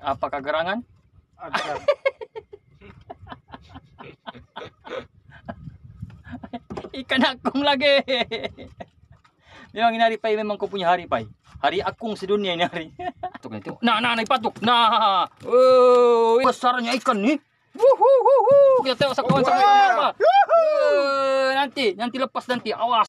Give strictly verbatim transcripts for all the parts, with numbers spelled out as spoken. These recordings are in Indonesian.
Apakah gerangan? Ada. Ikan akung lagi. Memang ini hari pai, memang kau punya hari pai. Hari akung sedunia ini hari. Tuh, tengok. Nah, nah, nah, patuk. Nah, oh, besarnya ikan nih. Wuhuhuhu. Kita tengok sakawan sampai apa. Uh, nanti, nanti lepas nanti. Awas.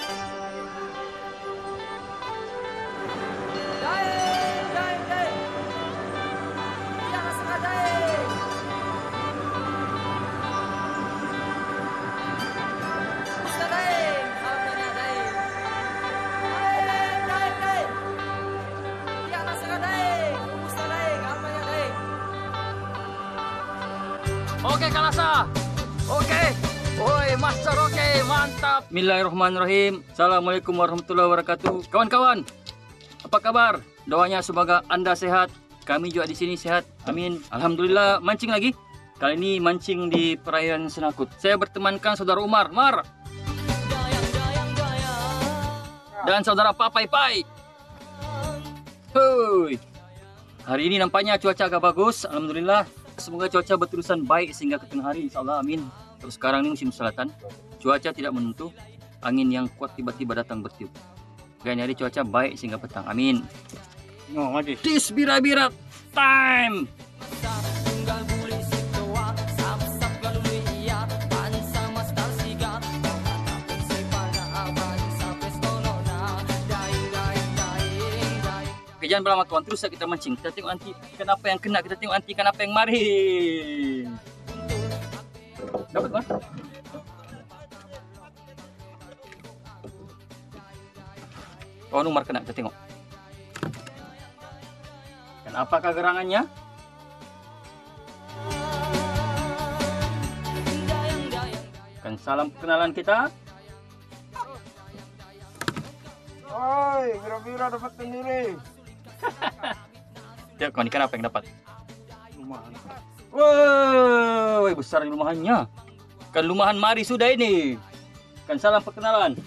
Oke Kalasa, oke, woi Master, oke, mantap. Bismillahirrahmanirrahim. Assalamualaikum warahmatullahi wabarakatuh. Kawan-kawan, apa kabar? Doanya semoga Anda sehat. Kami juga di sini sehat. Amin. Alhamdulillah. Mancing lagi. Kali ini mancing di perairan Senakut. Saya bertemankan saudara Umar, Mar, dan saudara Papai Pai. Hoi. Hari ini nampaknya cuaca agak bagus. Alhamdulillah. Semoga cuaca berterusan baik sehingga ke tengah hari, insyaallah, amin. Terus sekarang ini musim selatan, cuaca tidak menentu, angin yang kuat tiba-tiba datang bertiup. Dan hari cuaca baik sehingga petang, amin. No, mati. This bira-bira time. Oke, jangan berlama kawan, terus kita mancing. Kita tengok nanti ikan apa yang kena, kita tengok nanti ikan apa yang mari. Dapat kawan? Kawan Umar kena, kita tengok. Dan apakah gerangannya? Kan salam perkenalan kita. Oi, bira-bira dapat sendiri. Lihat kawan, ikan apa yang dapat? Lumayan. Woi, besar lumahannya. Kan lumahan mari sudah ini. Kan salam perkenalan.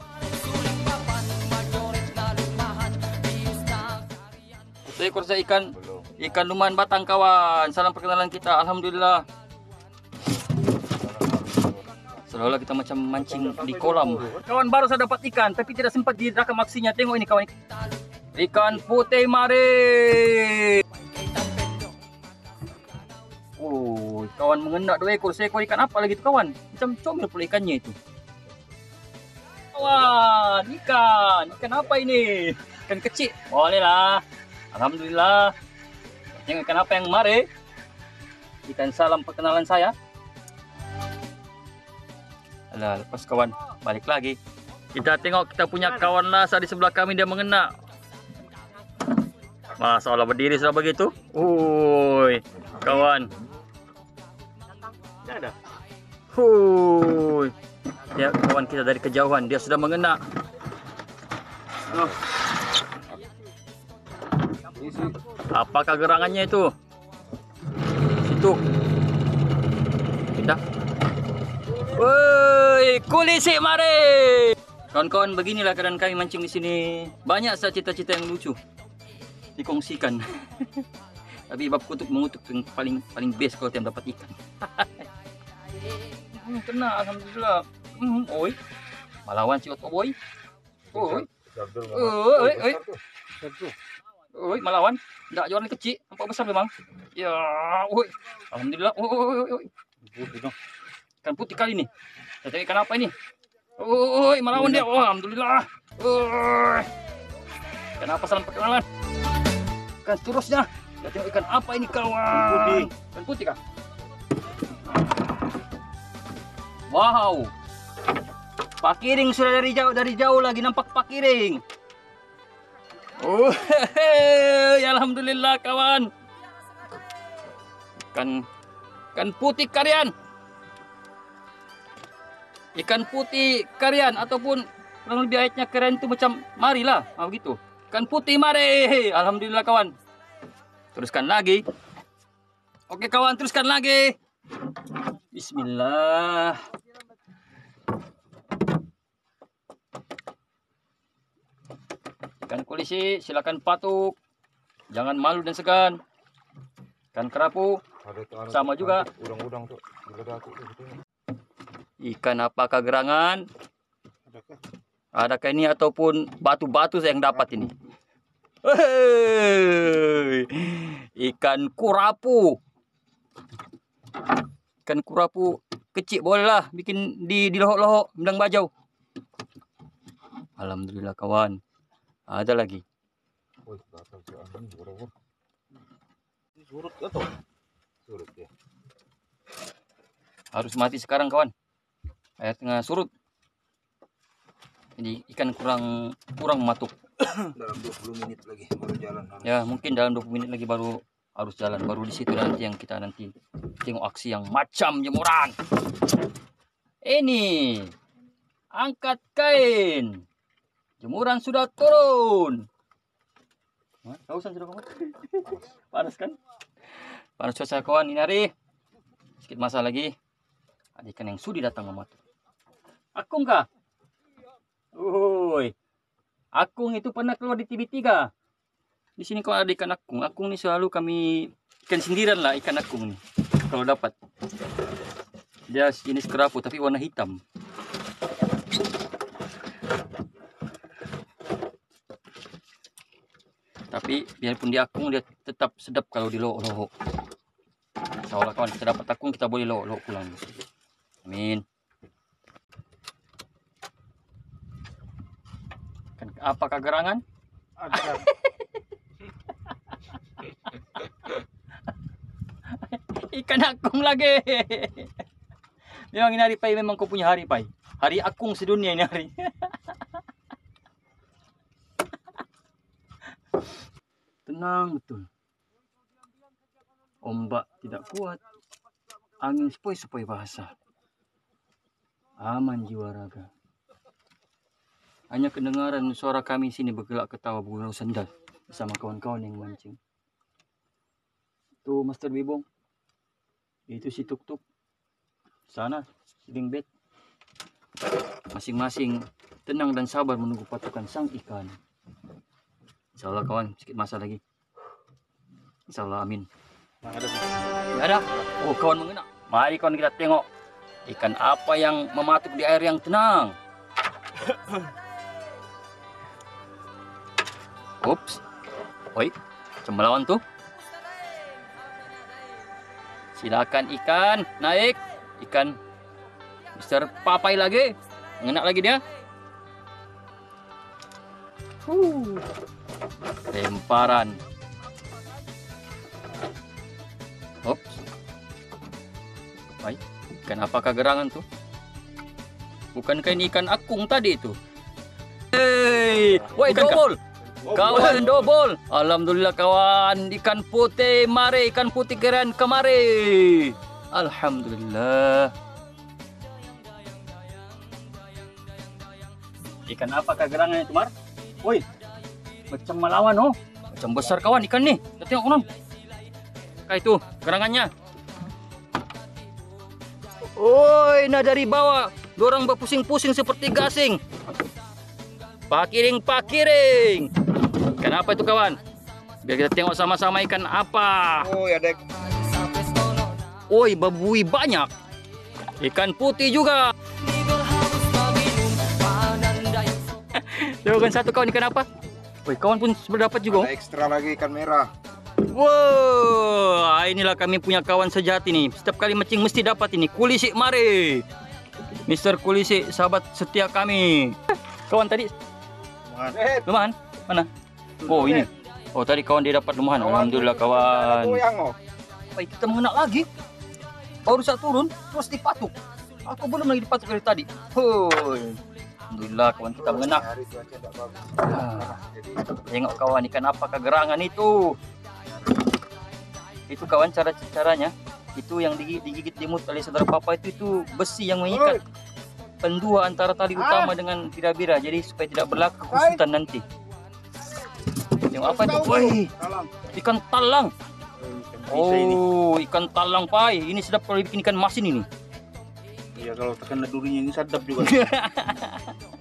Satu ekor saya ikan. Ikan lumahan batang kawan. Salam perkenalan kita. Alhamdulillah. Seolah-olah kita macam mancing di kolam. Kawan, baru saya dapat ikan, tapi tidak sempat direkam aksinya. Tengok ini kawan. Ikan putih mari. Oh, kawan mengena dua ekor. Seekor ikan apa lagi itu kawan? Macam comel pula ikannya itu. Kawan, ikan. Ikan apa ini? Ikan kecil. Boleh lah. Alhamdulillah. Tengok ikan apa yang mari. Ikan salam perkenalan saya. Alah, lepas kawan, balik lagi. Kita tengok kita punya kawan lasa di sebelah kami, dia mengena. Masya Allah, berdiri sudah begitu. Wuih, kawan. Tidak ada. Wuih. Ya, kawan kita dari kejauhan, dia sudah mengena. Oh. Apakah gerangannya itu? Situ. Kita. Woi, kulisi mari. Kawan-kawan, beginilah keadaan kami mancing di sini. Banyak saja cita-cita yang lucu dikongsikan. Tapi bab kutuk mengutuk yang paling paling best kalau tiap dapat ikan. Hmm, kena, alhamdulillah. Hmm, oi. Malawan si Otto boy. Oi. Oi, oi. Oi, malawan. Enggak jualan kecil, nampak besar memang. Ya, oi. Alhamdulillah. Oi, oi, oi. Ikan putih kali ini. Kita tengok ikan apa ini? Oi, malawan dia. Oh, alhamdulillah. Oi. Ikan apa, salam perkenalan? Ikan seterusnya. Kita tengok ikan apa ini kawan? Putih. Ikan putih kah? Wow. Pakiring sudah dari jauh, dari jauh lagi nampak pakiring. Oh, ya alhamdulillah kawan. Ikan ikan putih karian. Ikan putih karian ataupun kurang lebih ayatnya karian itu macam marilah, ah begitu. Ikan putih mari. Alhamdulillah kawan. Teruskan lagi. Oke kawan, teruskan lagi. Bismillah. Ikan kulisi silakan patuk. Jangan malu dan segan. Ikan kerapu. Sama juga. Udang-udang tuh. Ikan apakah gerangan? Adakah? Adakah ini ataupun batu-batu yang dapat ini? Hei, ikan kurapu. Ikan kurapu kecil boleh lah bikin di di lohok-lohok bidang bajau. Alhamdulillah kawan. Ada lagi. Surut atau? Surut ya. Harus mati sekarang kawan. Air tengah surut. Jadi ikan kurang kurang matuk. Dalam dua puluh menit lagi baru jalan. Ya, mungkin dalam dua puluh menit lagi baru harus jalan. Baru di situ nanti yang kita nanti tengok aksi yang macam jemuran. Ini angkat kain. Jemuran sudah turun. Kausan sudah kamu. Panas kan? Panas cuaca kawan ini hari. Sedikit masa lagi. Ada ikan yang sudi datang mematuk. Akung kah? Woi. Akung itu pernah keluar di T V tiga. Di sini kalau ada ikan akung. Akung ini selalu kami ikan sindiran lah ikan akung nih. Kalau dapat. Dia jenis kerapu tapi warna hitam. Tapi biarpun di akung dia tetap sedap kalau di lohok-lohok. Insyaallah kawan kita dapat akung kita boleh lohok-lohok pulang. Amin. Kan apakah gerangan? Ada. Ikan akung lagi. Memang ini hari pai memang kau punya hari pai. Hari akung sedunia ini hari. Tenang betul. Ombak tidak kuat. Angin sepoi-sepoi basah. Aman jiwa raga. Hanya kedengaran suara kami sini bergelak ketawa bergurau sendal bersama kawan-kawan yang mancing. Itu Master Bibong. Itu si Tuk-Tuk. Sana si Dingbet. Masing-masing tenang dan sabar menunggu patukan sang ikan. Insyaallah kawan, sedikit masa lagi. Insyaallah amin. Ada. Ya ada. Oh kawan mengena. Mari kawan kita tengok ikan apa yang mematuk di air yang tenang. Ups. Oi, cemelawan tuh. Silakan ikan naik. Ikan Mister Papai lagi. Mengenak lagi dia. Huh. Lemparan. Ups. Baik. Ikan apakah gerangan tuh? Bukankah ini ikan akung tadi itu? Hei, woi dobol. Kawan dobol. Alhamdulillah kawan, ikan putih mari, ikan putih keren kemari. Alhamdulillah. Ikan apakah gerangan itu, Mar? Woi. Macam melawan oh. Macam besar kawan ikan nih. Kita tengok kawan. Kayak itu gerangannya. Woi, nah dari bawah. Dorang berpusing-pusing seperti gasing. Pakiring, pakiring. Ikan apa itu kawan? Biar kita tengok sama-sama ikan apa. Oh ya dek. Woi, babui banyak. Ikan putih juga. Coba satu kawan ikan apa? Woi, kawan pun berdapat juga. Ada ekstra lagi ikan merah. Wow, inilah kami punya kawan sejati nih. Setiap kali mancing mesti dapat ini. Kulisi mari. Mister Kulisi, sahabat setia kami. Kawan tadi Eh, lumahan? Mana? Oh ini. Oh tadi kawan dia dapat lumahan. Alhamdulillah kawan. Baik kita mengenak lagi. Baru saat turun terus dipatuk. Aku belum lagi dipatuk dari tadi. Hoi. Alhamdulillah kawan kita mengenak. Ah, tengok kawan ikan apakah gerangan itu? Itu kawan cara caranya. Itu yang digigit dimut oleh saudara papa itu itu besi yang mengikat pendua antara tali utama dengan bira-bira, jadi supaya tidak berlaku kesulitan nanti. Tengok apa itu? Woi, ikan talang. Oh, ikan talang pai. Ini sedap kalau bikin ikan masin ini. Iya kalau tekan durinya ini sedap juga.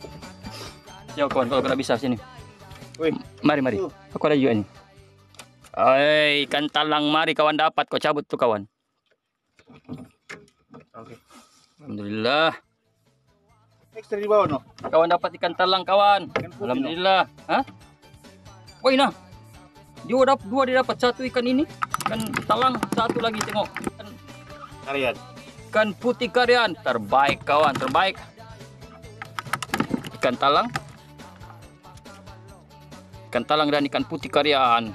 Ya kawan kalau kena bisa sini. Woi, mari mari. Aku ada juga ini. Ay, ikan talang, mari kawan dapat. Kau cabut tuh kawan. Oke. Alhamdulillah. Ekstra di bawah no. Kawan dapat ikan talang kawan. Ikan putih, Alhamdulillah. Hah? Woi nah. Dua dapat dua dia dapat satu ikan ini. Ikan talang, satu lagi tengok. Ikan, Kalian. ikan putih karian terbaik kawan, terbaik. Ikan talang. Ikan talang dan ikan putih karian.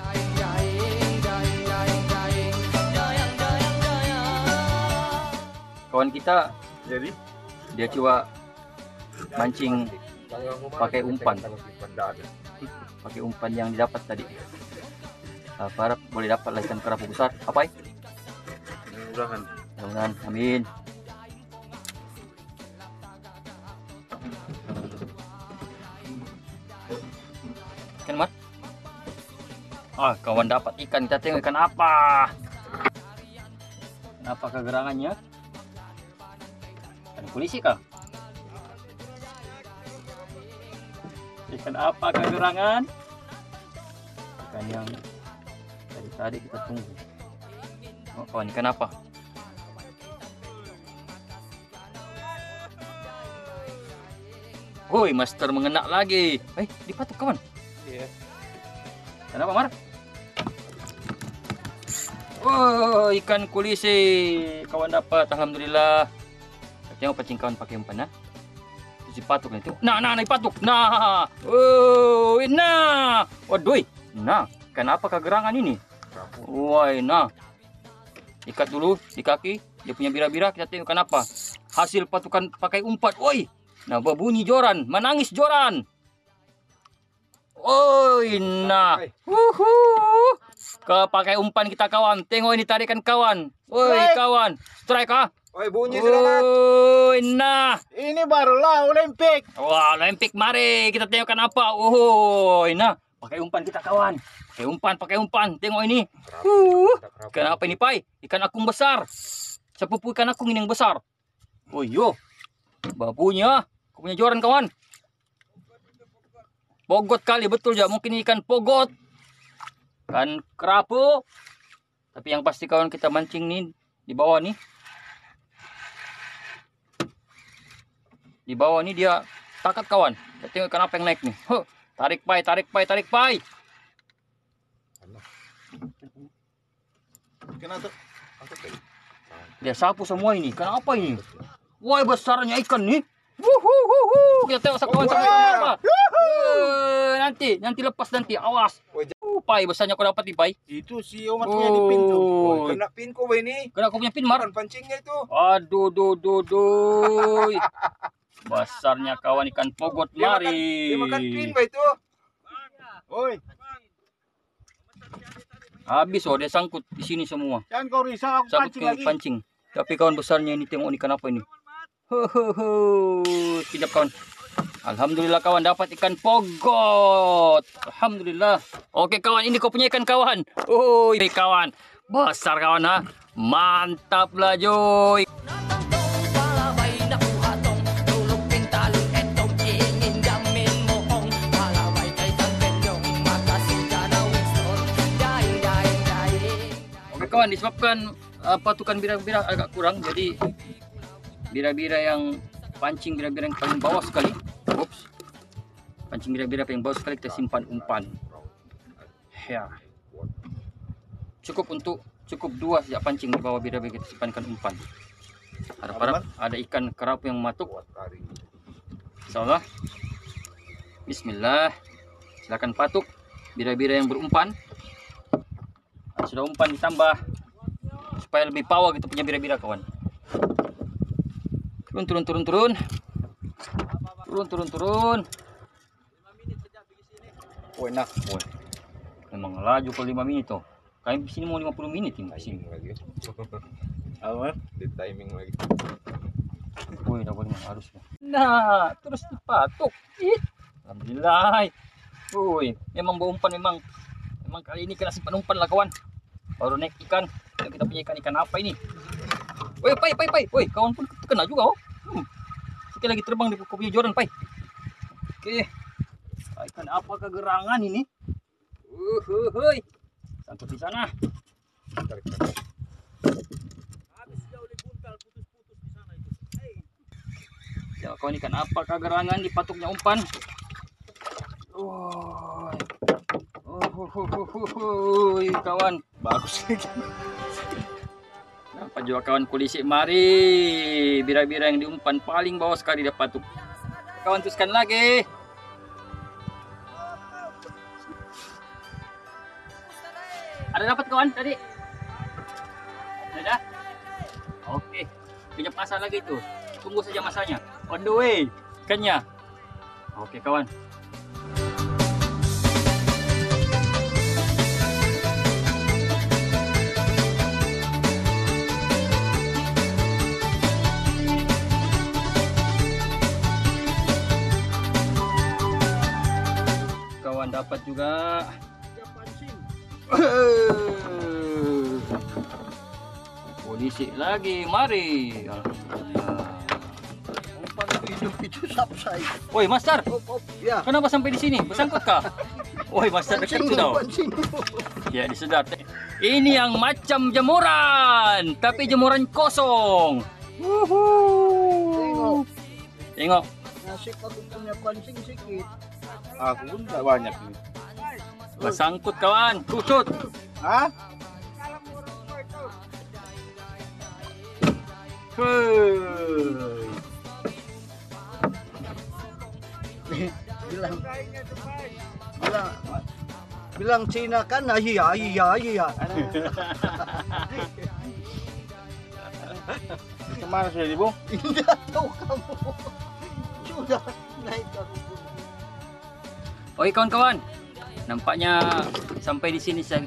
Kawan kita Jadi dia coba mancing pakai umpan. Pakai umpan yang didapat tadi. Uh, harap boleh dapat lah ikan kerapu besar. Apa ini? Mudah-mudahan. Mudah-mudahan, amin. Ikan mat? Ah, kawan dapat ikan. Kita tengok ikan apa? Kenapa kegerangannya? Ikan polisi kah? Ikan apa kegerangan? Ikan yang tadi tadi kita tunggu. Oh, kawan, ikan apa? Woi, master mengenak lagi. Eh, dipatuk kawan. Iya. Kenapa, Mar? Oh, ikan kulisi. Kawan dapat, alhamdulillah. Tengok pancing kawan pakai umpan, nah. Si patuk itu. Nah, nah, nah, patuk. Nah. Oh, nah. Waduh. Nah, kenapa kegerangan ini? Woi, nah. Ikat dulu di kaki. Dia punya bira-bira. Kita tengok kenapa. Hasil patukan pakai umpan. Woi. Nah, berbunyi joran. Menangis joran. Woi, nah. Wuhu. Kepakai umpan kita kawan. Tengok ini tarikan kawan. Woi, kawan. Strike ah. Oi, bunyi sudah. Woi, nah. Ini barulah Olimpik. Wah, Olimpik, mari kita tengokkan apa. Oh, nah, pakai umpan kita kawan. Pakai umpan, pakai umpan. Tengok ini. Uh, ikan apa ini, Pai? Ikan akung besar. Sepupu ikan akung ini yang besar. Oh, yo. Babunya. Kau punya joran kawan. Pogot kali, betul ya. Mungkin ikan pogot. Ikan kerapu. Tapi yang pasti kawan kita mancing nih di bawah nih. Di bawah ini dia takat kawan. Kita tengok ikan apa yang naik nih. Huh. Tarik pai, tarik pai, tarik pai. Dia sapu semua ini. Ikan apa ini? Wah, besarnya ikan nih. Wuhuhuhu. Kita tengok kawan sampai apa. Uh, nanti, nanti lepas nanti. Awas. Uh, pai besarnya kau dapat nih, pai. Itu si Omar punya di pin tuh. Oh. Kena pin kau ini. Kena kau punya pin, Mar. Pancingnya itu. Aduh, duh, duh, duh. Besarnya kawan ikan pogot, mari. Dia makan pin bah itu. Oi. Habis oh, dia sangkut di sini semua. Jangan kau risau, aku Sangkut pancing ke lagi. pancing. Tapi kawan besarnya ini, tengok ikan apa ini. Hehehe. Sekejap kawan. Alhamdulillah kawan dapat ikan pogot. Alhamdulillah. Oke kawan, ini kau punya ikan kawan. Oh, kawan. Besar kawan ha. Mantap lah Joy. Oke kawan, disebabkan uh, patukan bira-bira agak kurang, jadi bira-bira yang pancing bira-bira yang paling bawah sekali. Ups. Pancing bira-bira paling bawah sekali kita simpan umpan. Ya. Cukup untuk cukup dua sejak pancing di bawah bira-bira kita simpankan umpan. Harap-harap ada ikan kerapu yang matuk. Insyaallah. Bismillah. Silakan patuk bira-bira yang berumpan. Sudah umpan ditambah supaya lebih power gitu punya bira-bira kawan. Turun turun turun turun. Turun turun turun. Oh enak. Woi. Memang laju kalau lima menit tuh. Kami di sini mau lima puluh menit ini di sini. Lagi. Apa? Di timing lagi. Woi, udah boleh harus. Nah, terus dipatuk. Ih. Alhamdulillah. Woi, memang bau umpan memang. Memang kali ini kena simpan umpan lah kawan. Baru naik ikan. Kita punya ikan-ikan apa ini? Woi, pai, pai, pai. Woi, kawan pun kena juga oh. Hmm. Sekali lagi terbang di punya joran, pai. Oke. Ikan apa kegerangan ini? Uh, uh, uh. Sangkut di sana. Tarik, tarik. Ya kawan, ikan apa kagarangan di patuknya umpan. Oh, oh, oh, oh, oh, oh, kawan. Bagus. Dapat juga kawan polisi. Mari, bira-bira yang diumpan paling bawah sekali dapat patuk. Kawan, teruskan lagi. Ada dapat kawan tadi? Ada? Oke, pinjam pasar lagi itu. Tunggu saja masanya. On the way, ikannya. Oke kawan. Kawan dapat juga. Polisi lagi, mari. Umpan hidup itu sapsai. Woi, Master, Op, op. Ya. kenapa sampai di sini? Bersangkut kah? Woi, Master dekat Pancing, itu tau. pancing. Ya, disedot. Ini yang macam jemuran, tapi jemuran kosong. Wuhu. Tengok. Nasib aku punya pancing sedikit. Aku pun tak banyak ini. Bersangkut kawan, kusut. Hah? Hei. bilang bilang bilang Cina kan iya iya iya. Kemana sudah di Bung? Tidak tahu kamu sudah naik aku. Oke kawan-kawan, nampaknya sampai di sini saya.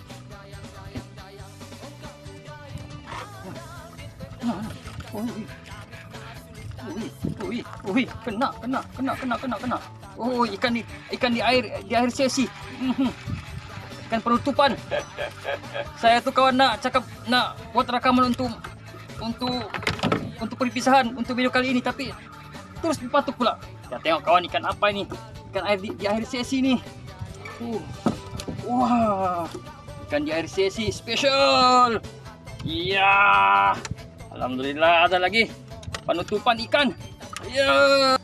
Wih, wih, kena, kena, kena, kena, kena, kena. Oh, ikan di, ikan di air, di air sesi. Mhm. Ikan penutupan. Saya tuh kawan nak cakap nak buat rakaman untuk untuk untuk perpisahan untuk video kali ini, tapi terus dipatuk pula. Ya tengok kawan, ikan apa ini? Ikan air di, di air sesi nih. Uh, wah, ikan di air sesi spesial. Iya, alhamdulillah ada lagi penutupan ikan. Iya.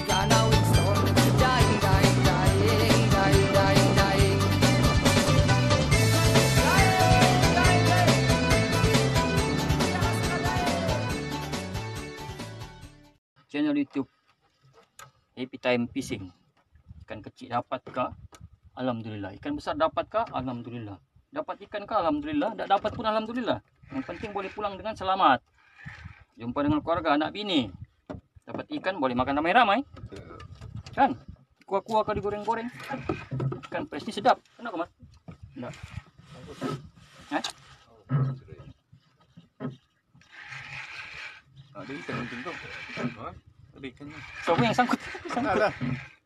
Channel YouTube Happy Time Fishing. Ikan kecil dapat kah? Alhamdulillah. Ikan besar dapat kah? Alhamdulillah. Dapat ikan kah? Alhamdulillah. Tak dapat pun alhamdulillah. Yang penting boleh pulang dengan selamat. Jumpa dengan keluarga, anak bini. Dapat ikan boleh makan ramai-ramai. Kan? Kuah-kuah kalau digoreng-goreng. Ikan fresh ini sedap. Kenapa mas? Enggak. Hah? Ada ikan penting tuh. Ada ikannya. Semua yang sangkut. Sangkut.